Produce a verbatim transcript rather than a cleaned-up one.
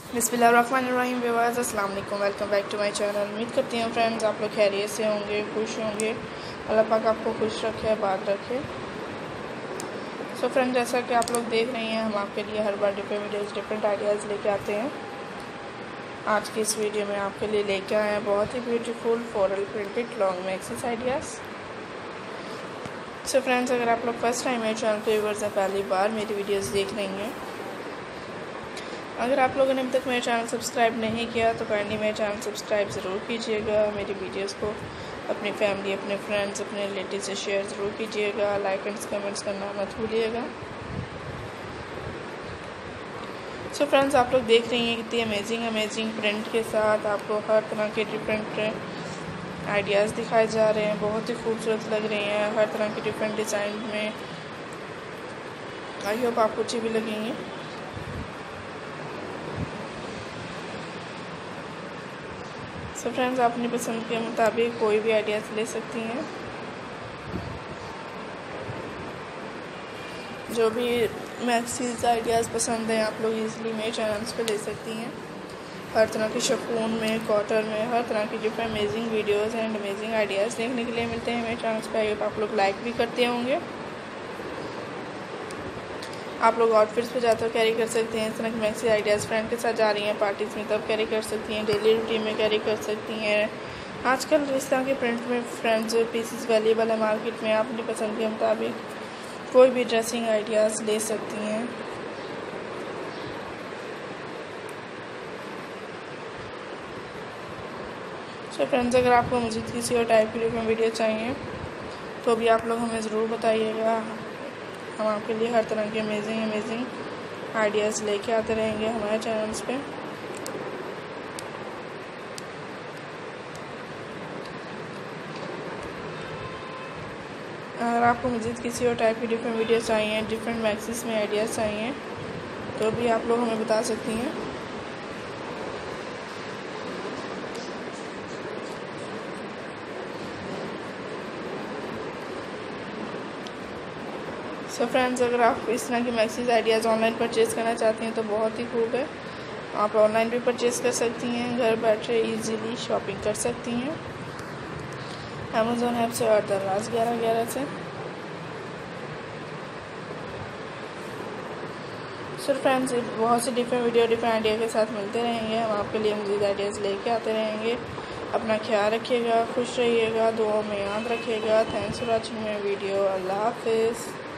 बिस्मिल्लाहिर्रहमानिर्रहीम व्यूअर्स, अस्सलाम वालेकुम। Welcome back to my channel. उम्मीद करती हूँ फ्रेंड्स आप लोग खैरियत से होंगे, खुश होंगे। अल्लाह पाक आपको खुश रखे, आबाद रखे। सो so फ्रेंड्स, जैसा कि आप लोग देख रही हैं, हम आपके लिए हर बार डिफरेंट वीडियोज़ डिफरेंट आइडियाज़ लेके आते हैं। आज की इस वीडियो में आपके लिए लेके आए हैं बहुत ही beautiful floral printed long maxis ideas. So friends, अगर आप लोग फर्स्ट टाइम मेरे चैनल पे व्यूअर्स हैं, पहली बार मेरी वीडियोज़ देख रही हैं, अगर आप लोगों ने अभी तक मेरा चैनल सब्सक्राइब नहीं किया तो काइंडली मेरा चैनल सब्सक्राइब ज़रूर कीजिएगा। मेरी वीडियोस को अपनी फैमिली, अपने फ्रेंड्स, अपने रिलेटिव से शेयर ज़रूर कीजिएगा। लाइक एंड कमेंट्स करना मत भूलिएगा। सो फ्रेंड्स, आप लोग देख रही हैं कितनी अमेजिंग अमेजिंग प्रिंट के साथ आपको हर तरह के डिफरेंट आइडियाज़ दिखाए जा रहे हैं। बहुत ही खूबसूरत लग रही हैं, हर तरह के डिफरेंट डिज़ाइन में। आई होप आपको अच्छी भी लगेंगी। सो फ्रेंड्स, आप अपनी पसंद के मुताबिक कोई भी आइडियाज़ ले सकती हैं। जो भी मैक्सीज आइडियाज़ पसंद हैं आप लोग इजीली मेरे चैनल्स पे ले सकती हैं। हर तरह के शिफॉन में, कॉटन में, हर तरह की different amazing videos and amazing ideas देखने के लिए मिलते हैं मेरे चैनल्स पे। आई होप आप लोग लाइक भी करते होंगे। आप लोग आउटफिट्स पे जाकर कैरी कर सकते हैं। इस तरह की मैक्सी आइडियाज़ फ्रेंड के साथ जा रही हैं पार्टीज़ में, तब कैरी कर सकती हैं। डेली रूटीन में कैरी कर सकती हैं। आजकल इस तरह के प्रिंट में फ्रेंड्स पीसेस अवेलेबल है मार्केट में। आप अपनी पसंद के मुताबिक कोई भी ड्रेसिंग आइडियाज़ ले सकती हैं। सो फ्रेंड्स, अगर आपको मज़ीद किसी और टाइप की वीडियो चाहिए तो भी आप लोग हमें ज़रूर बताइएगा। हम आपके लिए हर तरह के अमेजिंग अमेजिंग आइडियाज़ लेके आते रहेंगे हमारे चैनल्स पे। अगर आपको मज़ीद किसी और टाइप की डिफरेंट वीडियो चाहिए, डिफरेंट मैक्सीज में आइडियाज़ चाहिए तो भी आप लोग हमें बता सकती हैं। सो so फ्रेंड्स, अगर आप इस तरह की मैक्सीज आइडियाज़ ऑनलाइन परचेज़ करना चाहती हैं तो बहुत ही खूब है। आप ऑनलाइन भी परचेज़ कर सकती हैं, घर बैठे इजीली शॉपिंग कर सकती हैं अमेज़ॉन ऐप से और दराज ग्यारह ग्यारह से। सो फ्रेंड्स, बहुत सी डिफरेंट वीडियो डिफरेंट आइडिया के साथ मिलते रहेंगे। हम आपके लिए मज़ीद आइडियाज़ लेके आते रहेंगे। अपना ख्याल रखिएगा, खुश रहिएगा, दुआ में याद रखिएगा। Thanks for watching my video. Allah हाफिज़।